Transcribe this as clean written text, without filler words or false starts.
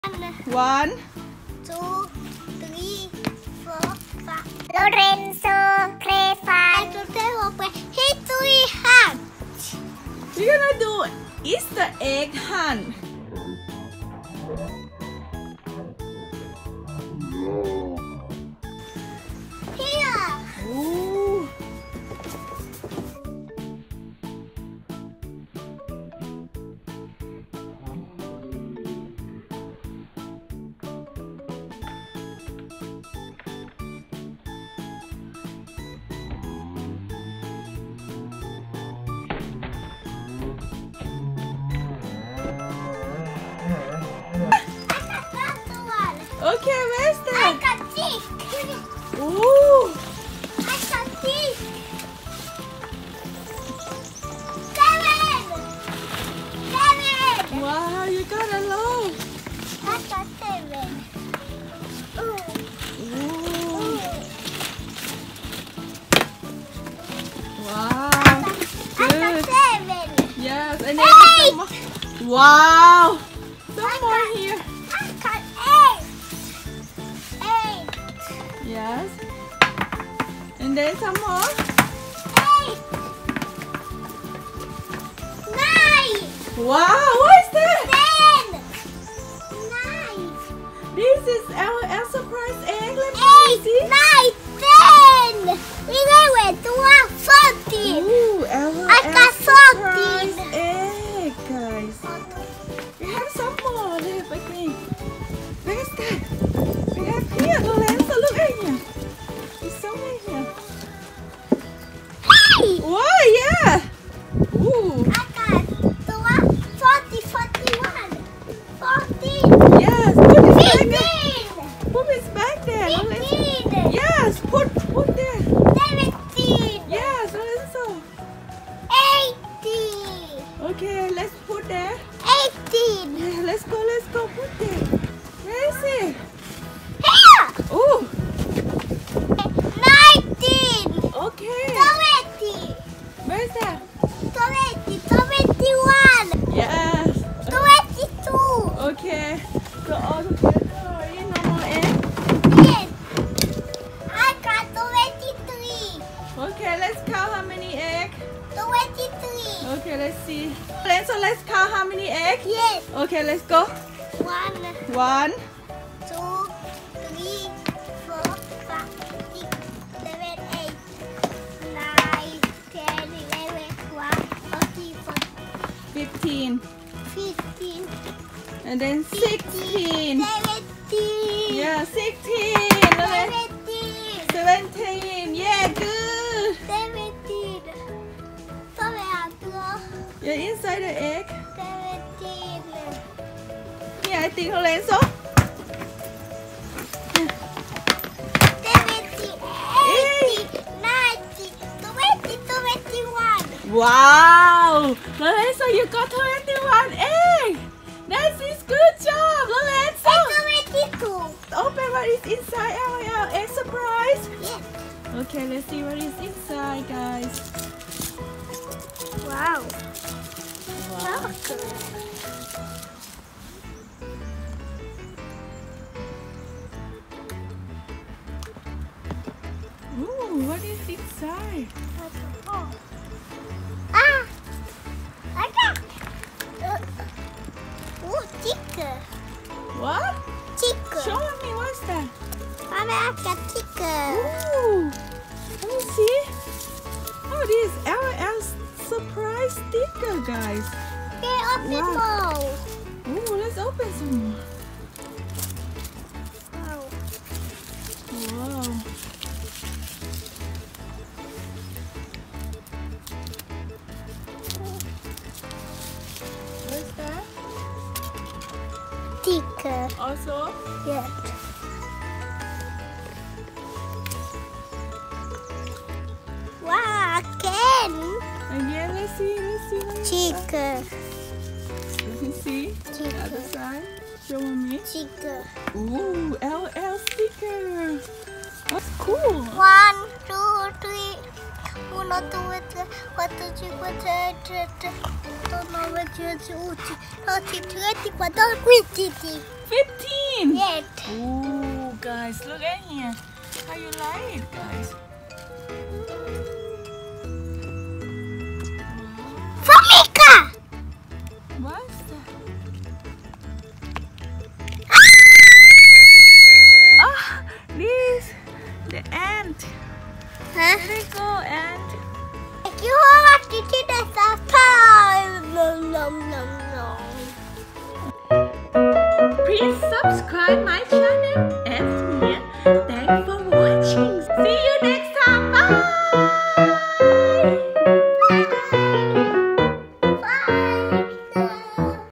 1, 2, 3, 4, 5. Lorenzo, PlayFun. Today we'll play History Hunt. we're gonna do Easter egg hunt. Here. Ooh. Okay, where's I that? got this. Ooh. I got this. 7. 7. Wow, you got a lot. I got 7. Ooh. Ooh. Wow. I got Good. 7. Yes, and then some more. Wow. Some more here. I got 8. 8. Yes. And then some more. 8. 9. Wow, what is that? 10. 9. This is our surprise egg. Let me 8, see. 9, 10. 11, 12, 14. Ooh, I got surprise 14. egg, guys. We have some more left, I think. Where's that? We have here, Lorenzo. Look at here. There's so many here. Hey! Whoa, yeah. Ooh. I got 12, 40, 41, 14, Yes, put it back there. 15, Put it back there, Lorenzo. 15, Yes, put there. 17, Yes, Lorenzo. 18, Okay, let's put there. 18. Yeah, let's go, put there. Where is it? Here! Ooh, 19, okay. 20, Where's that? 20, 21, Yes. 22. Okay. So all together already, no more egg. Yes. I got 23. Okay, let's count how many egg. 23. Okay, let's see. So let's count how many egg. Yes. Okay, let's go. 1, 1, 2, 3, 4, 5, 6, 7, 8, 9, 10, 11, 12, 13, 15, 15, and then 16. 17. Yeah, 16. Lorenzo. 17. Yeah, good. 17. Sao mẹ ăn chưa? You're inside the egg. 17. Yeah, I think Lorenzo. 17, 18, 19, 20, 21. Wow, Lorenzo, you got 21 egg. That is good job, Lorenzo. 22. Open what is inside our egg surprise. Yes. Okay, let's see what is inside, guys. Wow. Wow. Ooh, what is inside? Ah! I got chicken. What? Chicken. Show me, what's that? Mommy, I got chicken. Ooh, let me see. Oh, this is our surprise sticker, guys. Okay, open Wow. bowl. Ooh, let's open some more. Wow. Wow. What's that? Chicken. Also, Yes. Wow, again. again, let's see. Chicken. Let me see. The other side. Show me. Chicken. Ooh, LL sticker. That's cool. 1, 2, 3, 1, 2, 3, 4, 5, 6, 7, 8, 9, 10, 11, 12, 13, 14, 15. 15. Yes. Oh, guys, look at here. How you like it, guys? Formica! What's that? Ah, this the ant. Huh? There they go, ant. If you want to see the surprise, no. Prince.